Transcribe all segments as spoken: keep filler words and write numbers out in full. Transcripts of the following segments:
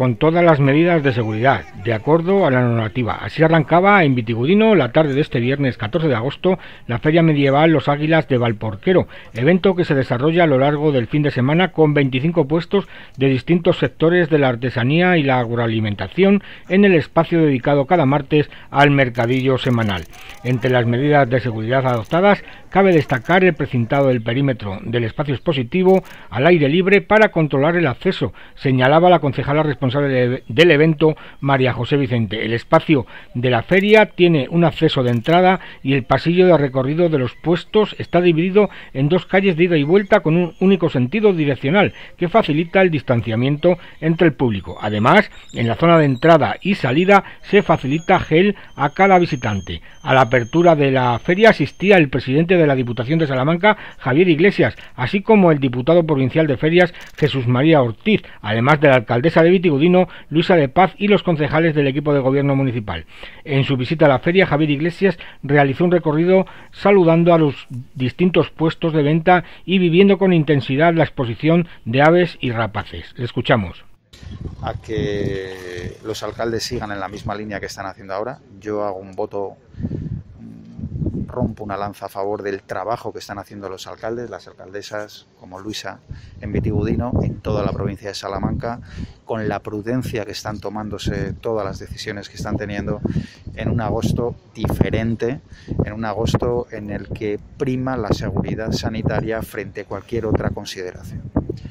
con todas las medidas de seguridad, de acuerdo a la normativa. Así arrancaba en Vitigudino la tarde de este viernes catorce de agosto la Feria Medieval Los Águilas de Valporquero, evento que se desarrolla a lo largo del fin de semana con veinticinco puestos de distintos sectores de la artesanía y la agroalimentación en el espacio dedicado cada martes al mercadillo semanal. Entre las medidas de seguridad adoptadas cabe destacar el precintado del perímetro del espacio expositivo al aire libre para controlar el acceso, señalaba la concejala responsable del evento, María José Vicente. El espacio de la feria tiene un acceso de entrada y el pasillo de recorrido de los puestos está dividido en dos calles de ida y vuelta con un único sentido direccional que facilita el distanciamiento entre el público. Además, en la zona de entrada y salida se facilita gel a cada visitante. A la apertura de la feria asistía el presidente de la Diputación de Salamanca, Javier Iglesias, así como el diputado provincial de Ferias, Jesús María Ortiz, además de la alcaldesa de Vitigudino, Luisa de Paz, y los concejales del equipo de gobierno municipal. En su visita a la feria, Javier Iglesias realizó un recorrido saludando a los distintos puestos de venta y viviendo con intensidad la exposición de aves y rapaces. Le escuchamos. A que los alcaldes sigan en la misma línea que están haciendo ahora. Yo hago un voto, rompo una lanza a favor del trabajo que están haciendo los alcaldes, las alcaldesas como Luisa en Vitigudino, en toda la provincia de Salamanca, con la prudencia que están tomándose todas las decisiones que están teniendo en un agosto diferente, en un agosto en el que prima la seguridad sanitaria frente a cualquier otra consideración.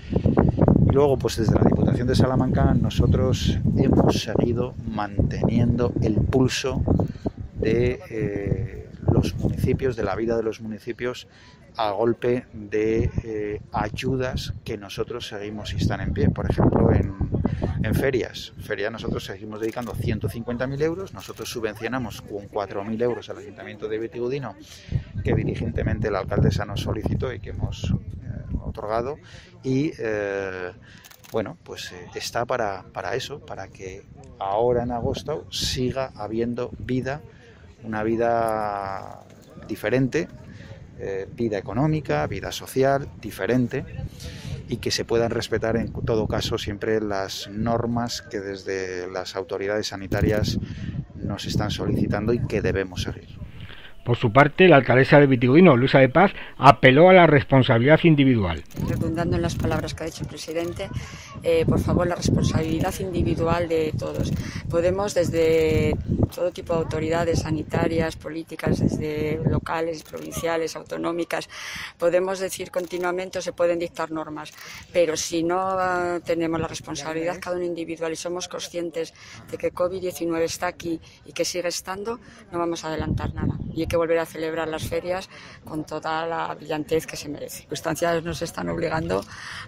Y luego, pues desde la Diputación de Salamanca nosotros hemos seguido manteniendo el pulso de eh, los municipios, de la vida de los municipios, a golpe de eh, ayudas que nosotros seguimos y están en pie. Por ejemplo, en, en ferias. Feria nosotros seguimos dedicando ciento cincuenta mil euros, nosotros subvencionamos con cuatro mil euros al Ayuntamiento de Vitigudino, que diligentemente la alcaldesa nos solicitó y que hemos eh, otorgado, y eh, bueno, pues eh, está para, para eso, para que ahora en agosto siga habiendo vida, una vida diferente, eh, vida económica, vida social diferente, y que se puedan respetar en todo caso siempre las normas que desde las autoridades sanitarias nos están solicitando y que debemos seguir. Por su parte, la alcaldesa de Vitigudino, Luisa de Paz, apeló a la responsabilidad individual. Redundando en las palabras que ha dicho el presidente, eh, por favor, la responsabilidad individual de todos. Podemos, desde todo tipo de autoridades sanitarias, políticas, desde locales, provinciales, autonómicas, podemos decir continuamente o se pueden dictar normas, pero si no uh, tenemos la responsabilidad cada uno individual y somos conscientes de que COVID diecinueve está aquí y que sigue estando, no vamos a adelantar nada. Y hay que volver a celebrar las ferias con toda la brillantez que se merece. Las circunstancias nos están obligando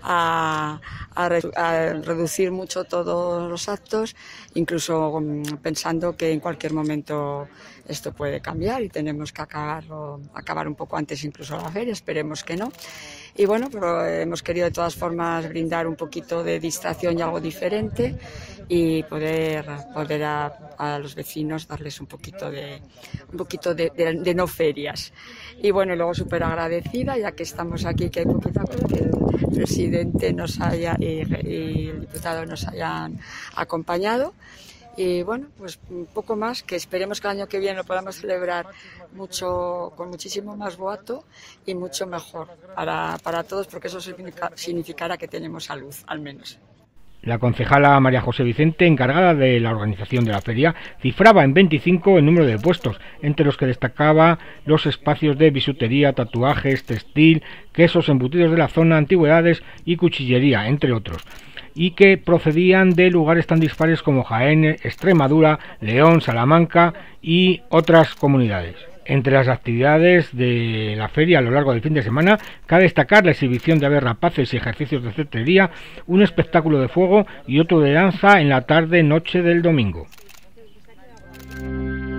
a, a, re, a reducir mucho todos los actos, incluso um, pensando que en cualquier momento esto puede cambiar y tenemos que acabarlo, acabar un poco antes incluso la feria, esperemos que no. Y bueno, pero hemos querido de todas formas brindar un poquito de distracción y algo diferente y poder, poder a, a los vecinos darles un poquito de un poquito de, de, de no ferias. Y bueno, luego súper agradecida, ya que estamos aquí, que hay poquita cosa que el presidente nos haya y, y el diputado nos hayan acompañado. Y bueno, pues un poco más, que esperemos que el año que viene lo podamos celebrar mucho, con muchísimo más boato y mucho mejor para, para todos, porque eso significa, significará que tenemos salud, al menos. La concejala María José Vicente, encargada de la organización de la feria, cifraba en veinticinco el número de puestos, entre los que destacaba los espacios de bisutería, tatuajes, textil, quesos, embutidos de la zona, antigüedades y cuchillería, entre otros, y que procedían de lugares tan dispares como Jaén, Extremadura, León, Salamanca y otras comunidades. Entre las actividades de la feria a lo largo del fin de semana, cabe destacar la exhibición de aves rapaces y ejercicios de cetrería, un espectáculo de fuego y otro de danza en la tarde-noche del domingo.